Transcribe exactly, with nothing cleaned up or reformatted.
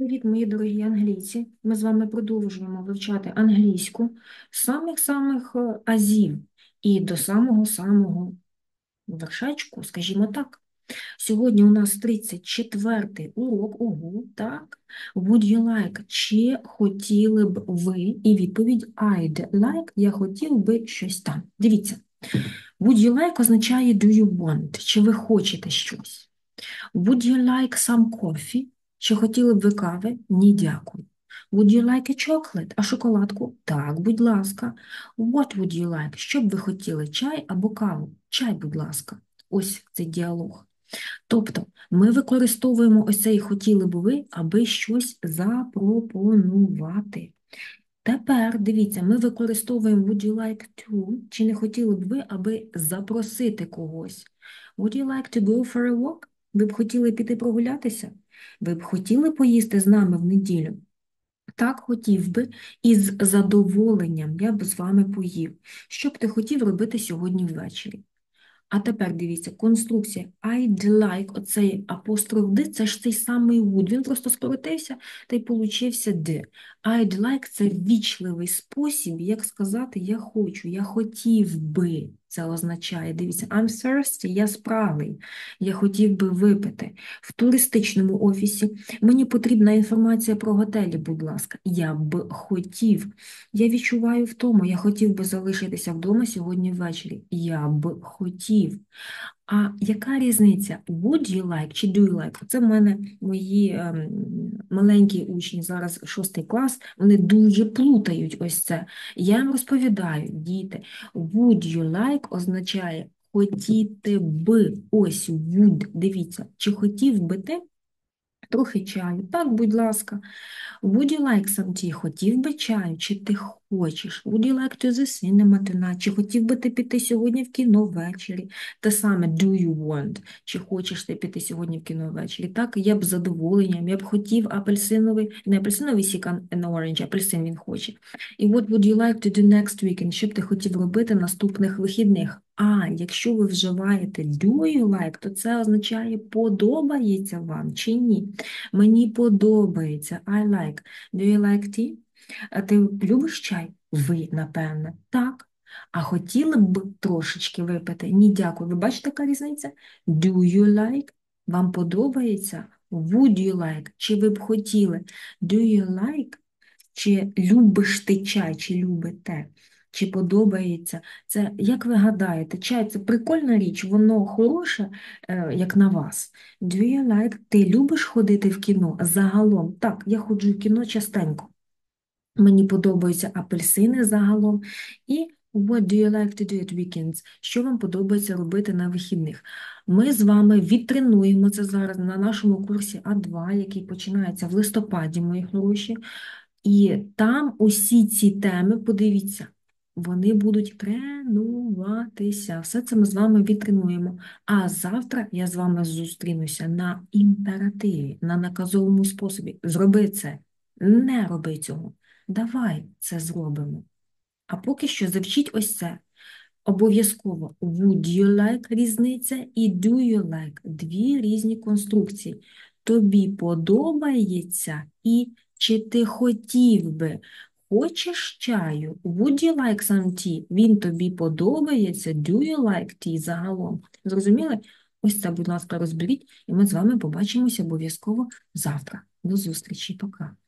Привіт, мої дорогі англійці! Ми з вами продовжуємо вивчати англійську з самих-самих е, азів і до самого-самого вершечку, скажімо так. Сьогодні у нас тридцять четвертий урок, ого, так? Would you like? Чи хотіли б ви? І відповідь I'd like, я хотів би щось там. Дивіться, would you like означає do you want, чи ви хочете щось. Would you like some coffee? Чи хотіли б ви кави? Ні, дякую. Would you like a chocolate? А шоколадку? Так, будь ласка. What would you like? Що б ви хотіли? Чай або каву? Чай, будь ласка. Ось цей діалог. Тобто ми використовуємо ось цей хотіли б ви, аби щось запропонувати. Тепер, дивіться, ми використовуємо would you like to, чи не хотіли б ви, аби запросити когось. Would you like to go for a walk? Ви б хотіли піти прогулятися? Ви б хотіли поїсти з нами в неділю? Так, хотів би, і з задоволенням я б з вами поїв. Що б ти хотів робити сьогодні ввечері? А тепер дивіться, конструкція I'd like, оцей апостроф «д», це ж цей самий would, він просто скоротився та й получився «д». I'd like – це ввічливий спосіб, як сказати «я хочу», «я хотів би». Це означає, дивіться, I'm thirsty, я спраглий, я хотів би випити. В туристичному офісі мені потрібна інформація про готелі, будь ласка, я б хотів. Я відчуваю втому, я хотів би залишитися вдома сьогодні ввечері. Я б хотів. А яка різниця? Would you like чи do you like? Це в мене мої ем, маленькі учні, зараз шостий клас, вони дуже плутають ось це. Я їм розповідаю, діти, would you like означає хотіти би. Ось would, дивіться, чи хотів би ти трохи чаю? Так, будь ласка. Would you like some tea? Хотів би чаю? Чи ти хочеш? Would you like to the cinema tonight? Чи хотів би ти піти сьогодні в кіно ввечері? Те саме do you want? Чи хочеш ти піти сьогодні в кіно ввечері? Так, я б з задоволенням, я б хотів апельсиновий, не апельсиновий сік, а an orange, апельсин він хоче. І what would you like to do next weekend? Що б ти хотів робити наступних вихідних? А, якщо ви вживаєте do you like, то це означає подобається вам чи ні? Мені подобається. I like. Do you like tea? А ти любиш чай? Ви, напевне. Так. А хотіли б трошечки випити? Ні, дякую. Ви бачите, яка різниця? Do you like? Вам подобається? Would you like? Чи ви б хотіли? Do you like? Чи любиш ти чай, чи любите? Чи подобається? Це, як ви гадаєте, чай – це прикольна річ, воно хороше, е, як на вас. Do you like? Ти любиш ходити в кіно? Загалом. Так, я ходжу в кіно частенько. Мені подобаються апельсини загалом. І what do you like to do at weekends? Що вам подобається робити на вихідних? Ми з вами відтренуємо це зараз на нашому курсі А два, який починається в листопаді, мої хороші. І там усі ці теми, подивіться, вони будуть тренуватися. Все це ми з вами відтренуємо. А завтра я з вами зустрінуся на імперативі, на наказовому способі. Зроби це, не роби цього. Давай це зробимо. А поки що завчіть ось це. Обов'язково would you like різниця і do you like дві різні конструкції. Тобі подобається і чи ти хотів би. Хочеш чаю? Would you like some tea? Він тобі подобається? Do you like tea загалом? Зрозуміли? Ось це, будь ласка, розберіть, і ми з вами побачимося обов'язково завтра. До зустрічі, пока.